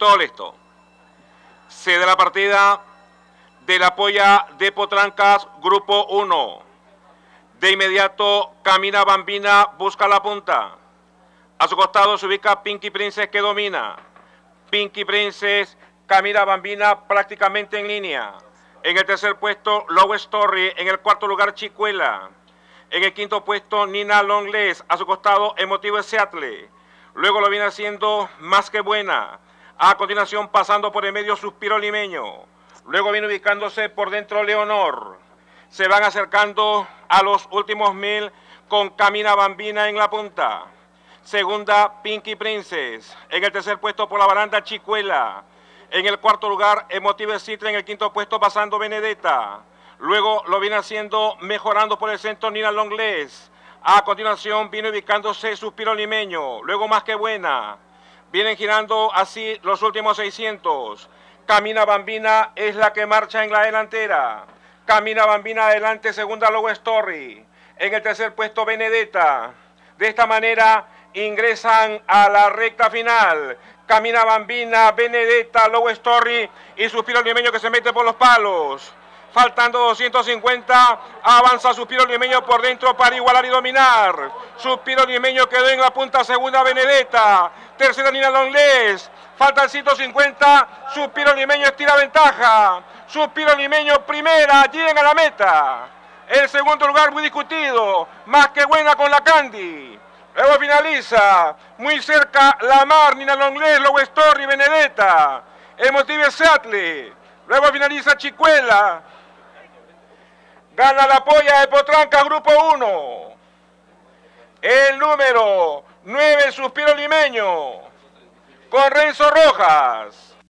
Todo listo. Se da la partida de la polla de Potrancas, grupo 1. De inmediato camina Bambina, busca la punta. A su costado se ubica Pinky Princess, que domina. Pinky Princess camina Bambina prácticamente en línea. En el tercer puesto, Low Story. En el cuarto lugar, Chicuela. En el quinto puesto, Nina Longless. A su costado, Emotivo Seattle. Luego lo viene haciendo Más que Buena. A continuación, pasando por el medio, Suspiro Limeño. Luego viene ubicándose por dentro Leonor. Se van acercando a los últimos 1000 con Camina Bambina en la punta. Segunda, Pinky Princess. En el tercer puesto por la baranda, Chicuela. En el cuarto lugar, Emotive Citre. En el quinto puesto, pasando Benedetta. Luego lo viene haciendo, mejorando por el centro, Nina Longless. A continuación viene ubicándose Suspiro Limeño. Luego Más que Buena. Vienen girando así los últimos 600. Camina Bambina es la que marcha en la delantera. Camina Bambina adelante, segunda Low Story. En el tercer puesto Benedetta. De esta manera ingresan a la recta final. Camina Bambina, Benedetta, Low Story y Suspiro Limeño, que se mete por los palos. Faltando 250, avanza Suspiro Limeño por dentro para igualar y dominar. Suspiro Limeño quedó en la punta, segunda Benedetta, tercera Nina Longless. Faltan 150, Suspiro Limeño estira ventaja. Suspiro Limeño primera, llegan a la meta. El segundo lugar muy discutido, Más que Buena con la Candy. Luego finaliza, muy cerca La Mar, Nina Longless, Low Story, Benedetta. Emotive Seattle. Luego finaliza Chicuela. Gana la polla de Potrancas, grupo 1. El número 9, Suspiro Limeño, con Renzo Rojas.